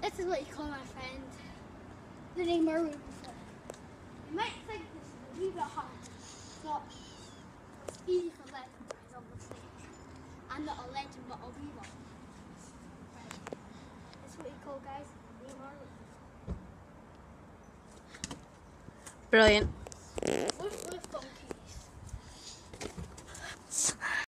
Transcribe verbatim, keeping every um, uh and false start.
This is what you call my friend. The name are Ruby. You might think this is a wee bit hard. It's not. It's easy for legend guys, obviously. I'm not a legend, but a wee one. Right. This is what you call guys. The name are Ruby. Brilliant. We're, we're funky.